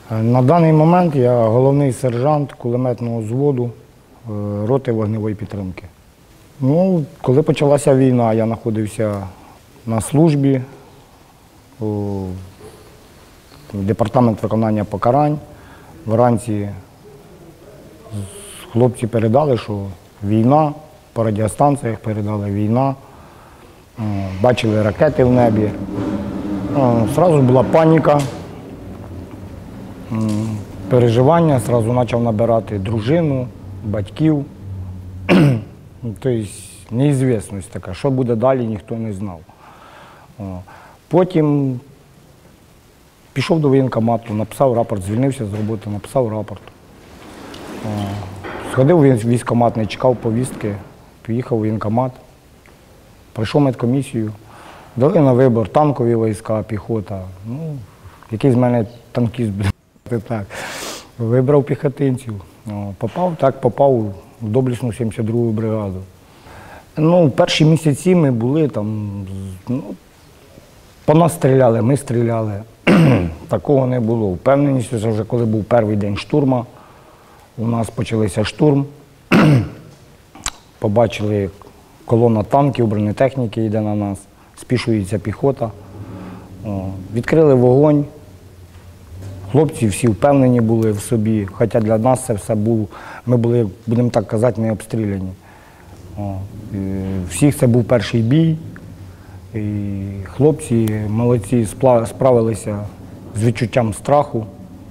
На даний момент я головний сержант кулеметного взводу роти вогневої підтримки. Ну, коли почалася війна, я знаходився на службі у департамент виконання покарань. Вранці хлопці передали, що війна, по радіостанціях передали війна, бачили ракети в небі. Зразу була паніка, переживання, зразу почав набирати дружину, батьків. Тобто неізвісність така, що буде далі, ніхто не знав. Потім пішов до воєнкомату, написав рапорт, звільнився з роботи, написав рапорт. Сходив в військкомат, не чекав повістки, поїхав в воєнкомат, пройшов медкомісію, дали на вибір танкові війська, піхота. Ну, який з мене танкіст, так. Вибрав піхотинців. Попав в доблесну 72-ю бригаду. Ну, перші місяці ми були там, по нас стріляли, ми стріляли. Такого не було. Впевненість, вже коли був перший день штурму, у нас почався штурм. Побачили, колона танків, бронетехніки йде на нас, спішується піхота. Відкрили вогонь. Хлопці всі впевнені були в собі, хоча для нас це все було, ми були, будемо так казати, не обстріляні. Всіх це був перший бій, і хлопці молодці справилися з відчуттям страху,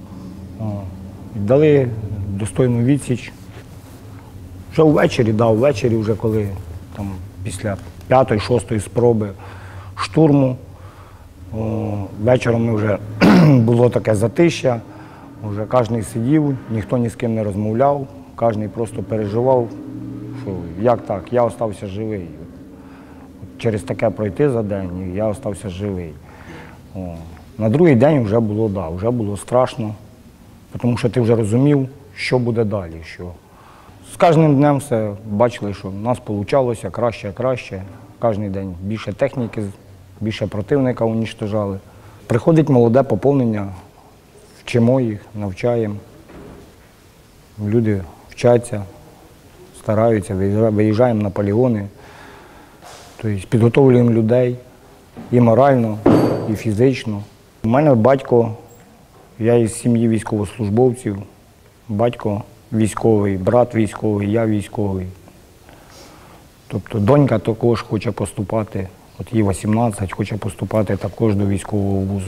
дали достойну відсіч. Вже ввечері, вже коли там, після 5-6 спроби штурму, вечором ми вже було таке затища, вже кожен сидів, ніхто ні з ким не розмовляв, кожен просто переживав, що як так, я залишився живий. Через таке пройти за день, і я залишився живий. На другий день вже було, вже було страшно, тому що ти вже розумів, що буде далі. Що. З кожним днем все бачили, що в нас вийшло краще і краще, кожен день більше техніки, більше противника уничтожали. Приходить молоде поповнення, вчимо їх, навчаємо. Люди вчаться, стараються, виїжджаємо на полігони. Тобто підготовлюємо людей і морально, і фізично. У мене батько, я із сім'ї військовослужбовців, батько військовий, брат військовий, я військовий. Тобто донька також хоче поступати. От їй 18, хоче поступати також до військового вузу.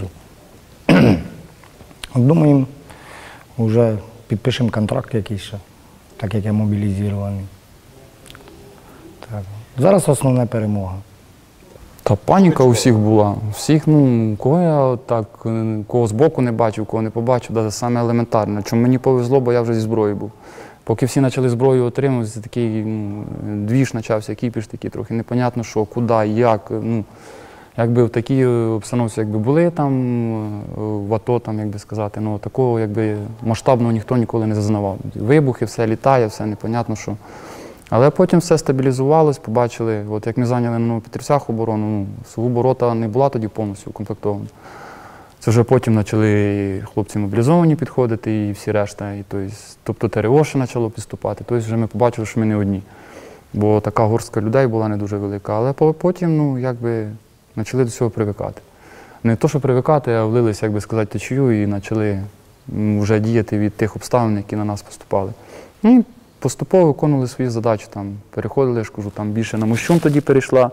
Думаємо, вже підпишемо контракт якийсь ще, так як я мобілізований. Так. Зараз основна перемога. Та паніка у всіх була. Всіх, кого я так, кого збоку не бачив, кого не побачив, навіть саме елементарне. Чому мені повезло, бо я вже зі зброєю був. Поки всі почали зброю отримувати, такий двіж почався, кіпіш такий трохи. Непонятно що, куди, як. Якби в такій обстановці були там в АТО, там, як би сказати, такого масштабного ніхто ніколи не зазнавав. Вибухи, все літає, все непонятно що. Але потім все стабілізувалось, побачили, от як ми зайняли на Новопетрівцях оборону, Сугубо рота не була тоді повністю укомплектована. Це вже потім почали хлопці мобілізовані підходити і всі решта. Тобто ТРО ще почало підступати. Тобто вже ми побачили, що ми не одні. Бо така горстка людей була не дуже велика. Але потім, почали до цього привикати. Не то, що привикати, а влилися, як би сказати, течію і почали вже діяти від тих обставин, які на нас поступали. І поступово виконували свої задачі. Переходили, я ж кажу, більше на Мощун тоді перейшла.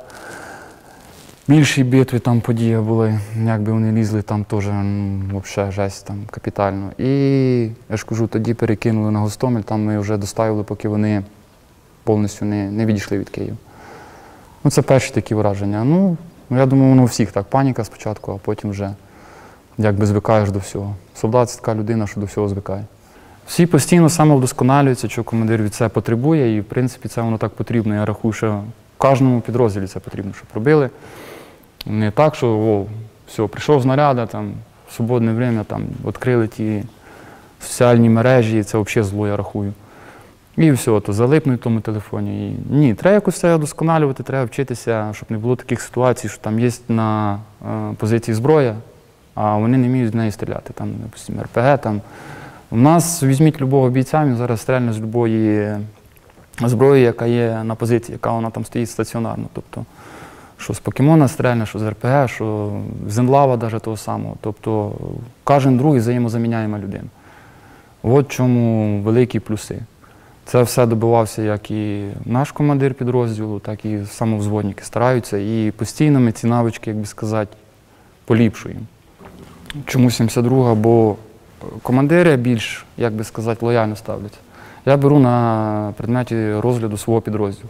Більші битви там події були, якби вони лізли, там теж взагалі жесть там капітально. І я ж кажу, тоді перекинули на Гостомель, там ми вже доставили, поки вони повністю не відійшли від Києва. Це перші такі враження. Я думаю, воно у всіх так, паніка спочатку, а потім вже якби звикаєш до всього. Солдат – це така людина, що до всього звикає. Всі постійно самовдосконалюються, що командир від себе потребує, і в принципі це воно так потрібно. Я рахую, що в кожному підрозділі це потрібно, щоб робили. Не так, що все, прийшов знаряд, в свободне время відкрили ті соціальні мережі, це взагалі зло, я рахую. І все, то залипнуть в тому телефоні. Ні, треба якось це вдосконалювати, треба вчитися, щоб не було таких ситуацій, що там є на позиції зброя, а вони не вміють з неї стріляти. Там, допустимо, РПГ. Там. У нас, візьміть любого бійця, він зараз стрільне з любої зброї, яка є на позиції, яка вона там стоїть стаціонарно. Тобто, що з покемона стрельне, що з РПГ, що з Енлава навіть того самого. Тобто, кожен другий взаємозаміняєма людина. От чому великі плюси. Це все добивався як і наш командир підрозділу, так і самовзводники стараються. І постійно ми ці навички, як би сказати, поліпшуємо. Чому 72-га? Бо командири більш, як би сказати, лояльно ставляться. Я беру на предметі розгляду свого підрозділу.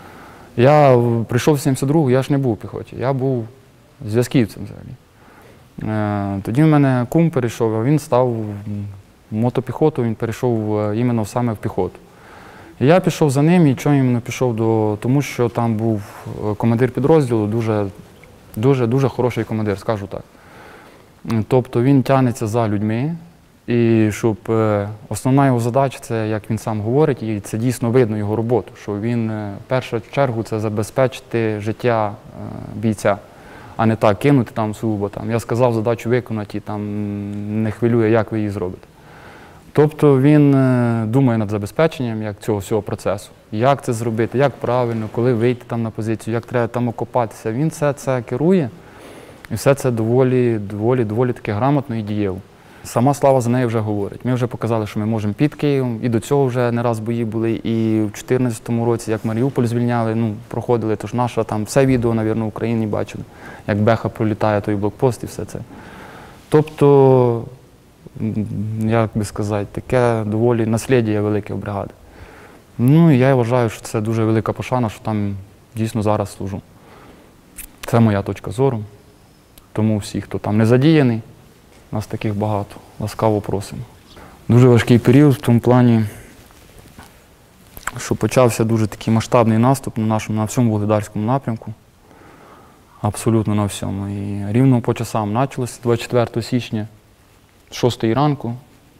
Я прийшов в 72-гу, я ж не був у піхоті, я був зв'язківцем взагалі. Тоді в мене кум перейшов, а він став в мотопіхоту, він перейшов іменно саме в піхоту. І я пішов за ним, і чому іменно пішов? Тому що там був командир підрозділу, дуже хороший командир, скажу так. Тобто він тягнеться за людьми, і щоб основна його задача, це, як він сам говорить, і це дійсно видно його роботу, що він в першу чергу це забезпечити життя бійця, а не так кинути там сугубо. Я сказав задачу виконати, і там не хвилює, як ви її зробите. Тобто він думає над забезпеченням як цього всього процесу, як це зробити, як правильно, коли вийти там на позицію, як треба там окопатися. Він все це керує, і все це доволі таки грамотно і дієво. Сама слава за нею вже говорить. Ми вже показали, що ми можемо під Києвом, і до цього вже не раз бої були, і в 2014 році, як Маріуполь звільняли, проходили, тож наше там все відео, мабуть, в Україні бачили, як Беха пролітає той блокпост і все це. Тобто, як би сказати, таке доволі наслідя велике в бригади. Ну, і я вважаю, що це дуже велика пошана, що там дійсно зараз служу. Це моя точка зору. Тому всі, хто там не задіяний, нас таких багато, ласкаво просимо. Дуже важкий період в тому плані, що почався дуже такий масштабний наступ на всьому Вугледарському напрямку. Абсолютно на всьому. І рівно по часам почалося 24 січня, 6 ранку.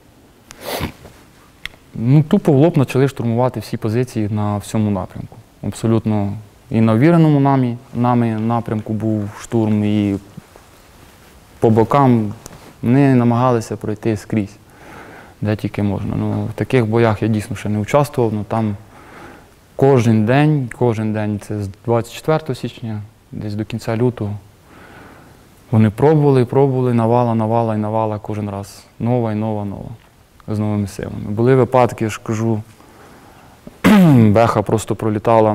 Тупо в лоб почали штурмувати всі позиції на всьому напрямку. Абсолютно. І на ввіреному нами напрямку був штурм, і по бокам вони намагалися пройти скрізь, де тільки можна. В таких боях я дійсно ще не участвував, але там кожен день, це з 24 січня, десь до кінця лютого, вони пробували, навала кожен раз. Нова і нова, з новими силами. Були випадки, я ж кажу, Беха просто пролітала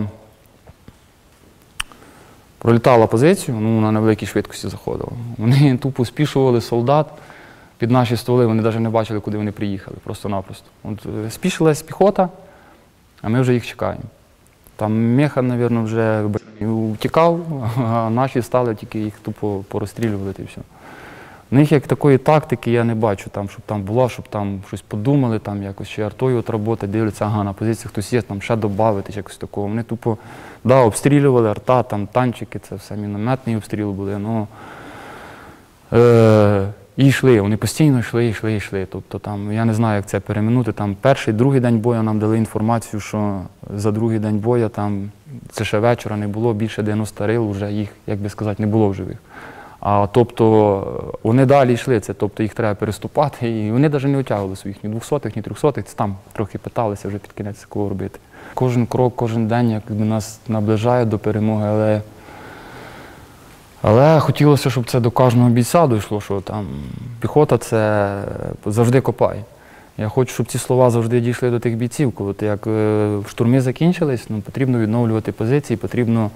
позицію, вона на великій швидкості заходила. Вони тупо спішували солдат під наші стволи, вони навіть не бачили, куди вони приїхали, просто-напросто. Спішилась піхота, а ми вже їх чекаємо. Там Меха, мабуть, вже втікав, а наші стали, тільки їх тупо порозстрілювати і все. У них як такої тактики я не бачу, щоб там було, щоб там щось подумали, там якось ще артою роботи, дивляться, на позиції хтось є, там ще додати, якось такого. Вони тупо, обстрілювали, арта, там танчики, це все мінометний обстріл були, і йшли, вони постійно йшли. Тобто там, я не знаю, як це переминути, там перший, другий день бою нам дали інформацію, що за другий день бою, там, це ще вечора не було, більше 90 рил, вже їх, як би сказати, не було в живих. Тобто вони далі йшли, тобто їх треба переступати, і вони навіть не витягували своїх ні 200-х, ні 300-х, там трохи питалися вже під кінець такого робити. Кожен крок, кожен день якби нас наближає до перемоги, але хотілося, щоб це до кожного бійця дійшло, що там піхота це завжди копає. Я хочу, щоб ці слова завжди дійшли до тих бійців, коли як штурми закінчились, потрібно відновлювати позиції, потрібно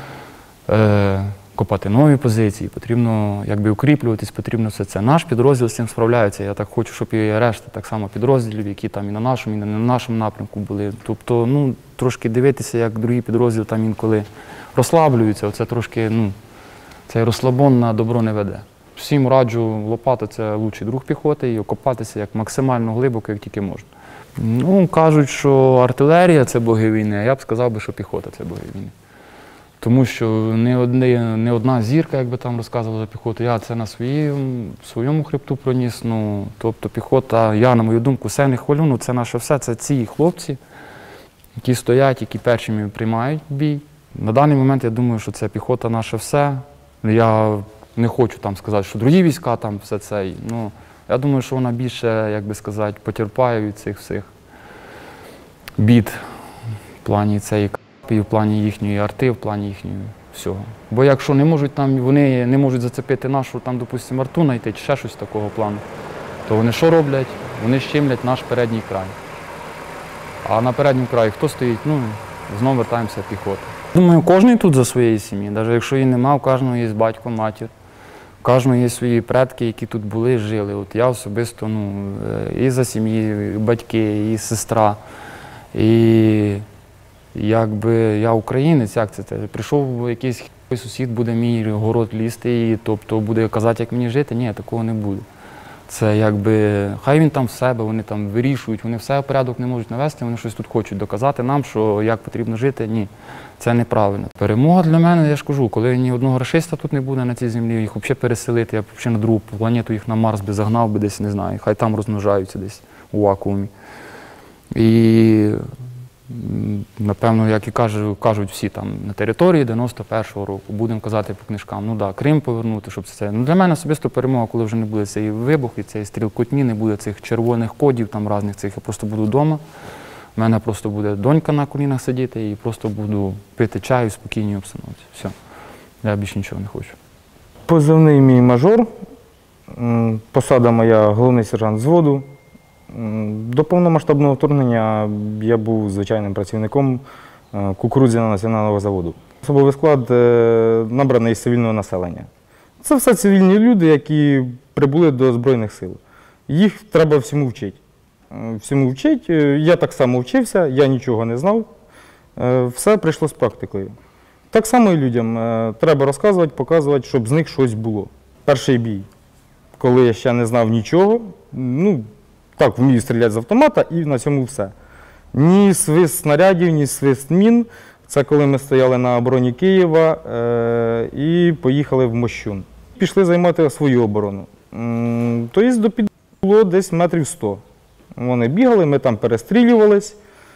копати нові позиції, потрібно укріплюватись, потрібно все це. Наш підрозділ з цим справляється. Я так хочу, щоб і решта так само підрозділів, які там і на нашому, і не на нашому напрямку були. Тобто, трошки дивитися, як другі підрозділи там інколи розслаблюються, оце трошки, цей розслабон на добро не веде. Всім раджу, лопата – це лучший друг піхоти, і окопатися як максимально глибоко, як тільки можна. Кажуть, що артилерія – це боги війни, а я б сказав, що піхота – це боги війни. Тому що не одна зірка, як би там розказували за піхоту, я це на своєму хребту проніс. Тобто піхота, я, на мою думку, все не хвалю, це наше все, це ці хлопці, які стоять, які першими приймають бій. На даний момент я думаю, що це піхота наше все. Не хочу там сказати, що другі війська там все це. Ну, я думаю, що вона більше, як би сказати, потерпає від цих всіх бід в плані цієї капі, в плані їхньої арти, в плані їхньої всього. Бо якщо не можуть там, вони не можуть зацепити нашу, там, допустимо, арту знайти, чи ще щось такого плану, то вони що роблять? Вони щемлять наш передній край. А на передньому краї хто стоїть? Ну, знову вертаємося піхоти. Думаю, кожен тут за своєї сім'ї, навіть якщо її нема, у кожного є батько, матір. У кожного є свої предки, які тут були, жили. От я особисто, ну, і за сім'ї, і батьки, і сестра. І якби я українець, як це? Прийшов якийсь сусід, буде мій город лізти, і тобто буде казати, як мені жити. Ні, такого не буде. Це якби, хай він там в себе, вони там вирішують, вони все в порядок не можуть навести, вони щось тут хочуть доказати нам, що як потрібно жити. Ні, це неправильно. Перемога для мене, я ж кажу, коли ні одного рашиста тут не буде на цій землі, їх взагалі переселити, я б взагалі на другу планету їх на Марс би загнав би десь, не знаю, хай там розмножаються десь у вакуумі. І напевно, як і кажуть всі там на території 91-го року, будемо казати по книжкам, ну так, Крим повернути, щоб це. Ну, для мене особисто перемога, коли вже не буде цей вибух і цей стрілкотні, не буде цих червоних кодів там різних цих, я просто буду вдома. У мене просто буде донька на колінах сидіти і просто буду пити чаю в спокійній обстановці. Все. Я більше нічого не хочу. Позивний мій мажор, посада моя головний сержант взводу. До повномасштабного вторгнення я був звичайним працівником Кукурудзяного національного заводу. Особовий склад набраний з цивільного населення. Це все цивільні люди, які прибули до Збройних сил. Їх треба всьому вчити. Всьому вчити. Я так само вчився, я нічого не знав. Все прийшло з практикою. Так само і людям треба розказувати, показувати, щоб з них щось було. Перший бій, коли я ще не знав нічого, ну, так, вмію стріляти з автомата і на цьому все. Ні свист снарядів, ні свист мін. Це коли ми стояли на обороні Києва і поїхали в Мощун. Пішли займати свою оборону. Тобто до під'їзду було десь метрів 100. Вони бігали, ми там перестрілювались,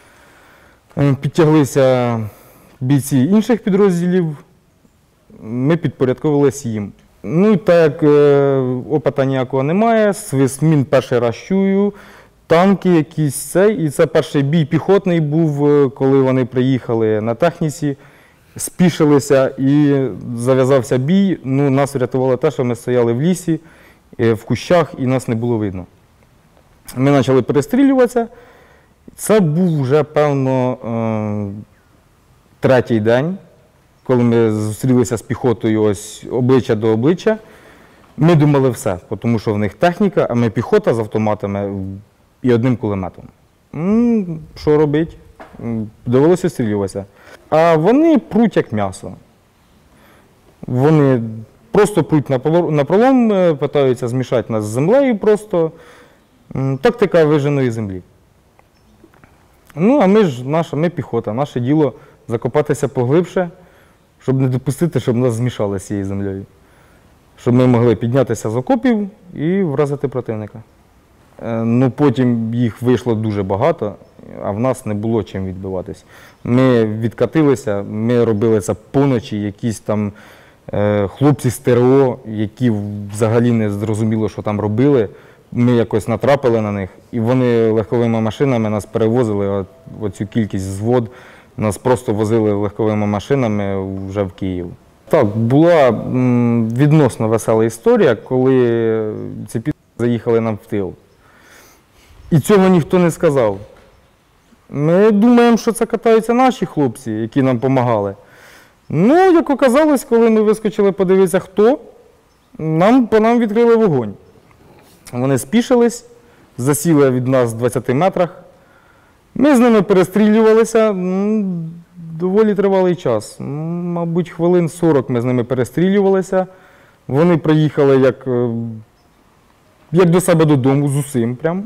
підтяглися бійці інших підрозділів, ми підпорядковувалися їм. Ну, так як опита ніякого немає, свист мін перший раз чую, танки якісь, і це перший бій піхотний був, коли вони приїхали на техніці, спішилися і зав'язався бій. Ну, нас врятувало те, що ми стояли в лісі, в кущах і нас не було видно. Ми почали перестрілюватися. Це був вже, певно, третій день, коли ми зустрілися з піхотою ось обличчя до обличчя. Ми думали все, тому що в них техніка, а ми піхота з автоматами і одним кулеметом. Що робити? Довелося стрілюватися. А вони пруть як м'ясо. Вони просто пруть на пролом, питаються змішати нас з землею просто. Тактика виженої землі. Ну, а ми піхота, наше діло закопатися поглибше, щоб не допустити, щоб нас змішали з цією землею. Щоб ми могли піднятися з окопів і вразити противника. Ну, потім їх вийшло дуже багато, а в нас не було чим відбиватись. Ми відкатилися, ми робили це поночі, якісь там хлопці з ТРО, які взагалі не зрозуміло, що там робили. Ми якось натрапили на них, і вони легковими машинами нас перевозили, оцю кількість взвод, нас просто возили легковими машинами вже в Київ. Так, була відносно весела історія, коли ці піди заїхали нам в тил. І цього ніхто не сказав. Ми думаємо, що це катаються наші хлопці, які нам допомагали. Ну, як оказалось, коли ми вискочили подивитися, хто, по нам відкрили вогонь. Вони спішились, засіли від нас в 20 метрах. Ми з ними перестрілювалися доволі тривалий час. Мабуть, хвилин 40 ми з ними перестрілювалися. Вони приїхали як до себе додому, з усім прям.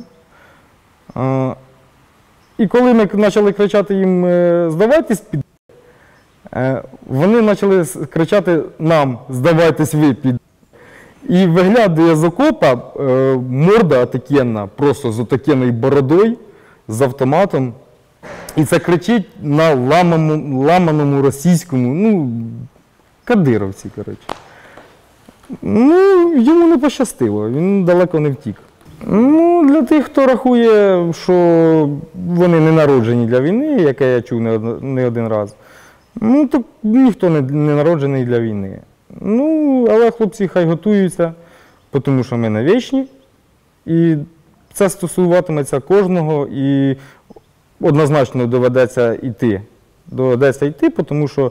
І коли ми почали кричати їм «здавайтесь, під...», вони почали кричати нам «здавайтесь ви, під...». І виглядає з окопа морда отакенна, просто з отакенною бородою, з автоматом. І це кричить на ламаному російському, ну, кадировці, коротше. Ну, йому не пощастило, він далеко не втік. Ну, для тих, хто рахує, що вони не народжені для війни, яке я чув не один раз, ну, то ніхто не народжений для війни. Ну, але хлопці хай готуються, тому що ми не вічні. І це стосуватиметься кожного, і однозначно доведеться йти. Доведеться йти, тому що,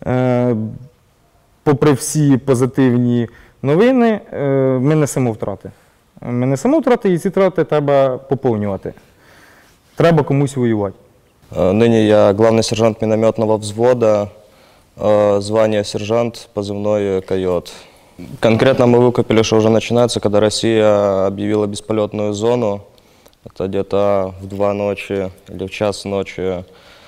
попри всі позитивні новини, ми несемо втрати. Ми несемо втрати, і ці втрати треба поповнювати. Треба комусь воювати. Ныне я главный сержант минометного взвода, звание сержант, позывной койот. Конкретно мы выкупили, что уже начинается, когда Россия объявила бесполетную зону. Это где-то в 2 ночи или в 1 ночи.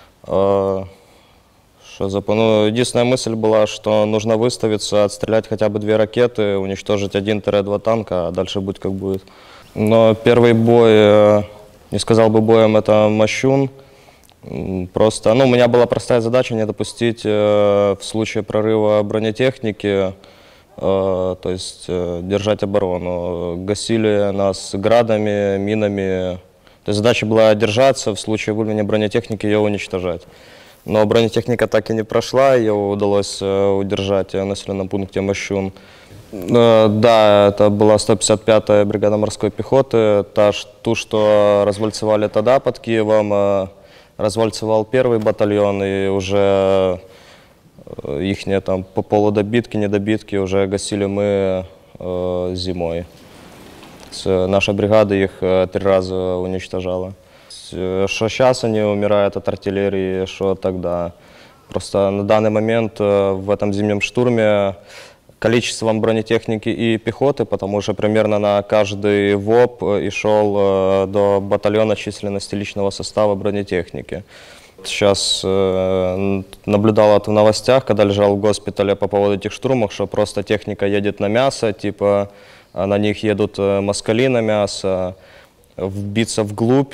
Единственная мысль была, что нужно выставиться, отстрелять хотя бы 2 ракеты, уничтожить 1-2 танка, а дальше будет как будет. Но первый бой, не сказал бы боем, это Мощун. Просто, у меня была простая задача не допустить в случае прорыва бронетехники, то есть держать оборону. Гасили нас градами, минами. То есть задача была держаться, в случае выявления бронетехники ее уничтожать. Но бронетехника так и не прошла, ее удалось удержать в населенном пункте Мощун. Да, это была 155-я бригада морской пехоты, ту, что развальцевали тогда под Киевом, развальцевал 1-й батальон, и уже их там по полудобитки, недобитки уже гасили мы зимой. Наша бригада их 3 раза уничтожала. Что сейчас они умирают от артиллерии, что тогда. Просто на данный момент в этом зимнем штурме количеством бронетехники и пехоты, потому что примерно на каждый ВОП и шел до батальона численности личного состава бронетехники. Сейчас наблюдал в новостях, когда лежал в госпитале по поводу этих штурмов, что просто техника едет на мясо, типа на них едут москали на мясо, вбиться вглубь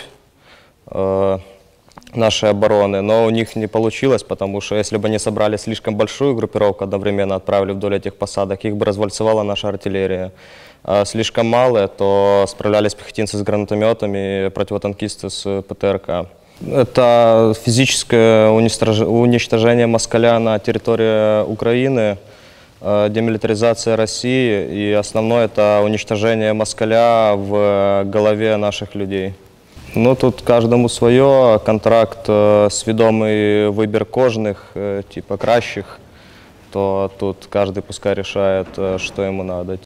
нашей обороны, но у них не получилось, потому что если бы они собрали слишком большую группировку одновременно, отправили вдоль этих посадок, их бы развальцевала наша артиллерия. А слишком малые, то справлялись пехотинцы с гранатометами, противотанкисты с ПТРК. Это физическое уничтожение москаля на территории Украины, демилитаризация России, и основное это уничтожение москаля в голове наших людей. Ну, тут каждому свое, контракт, свідомий выбор кожных, типа кращих, то тут каждый пускай решает, что ему надо.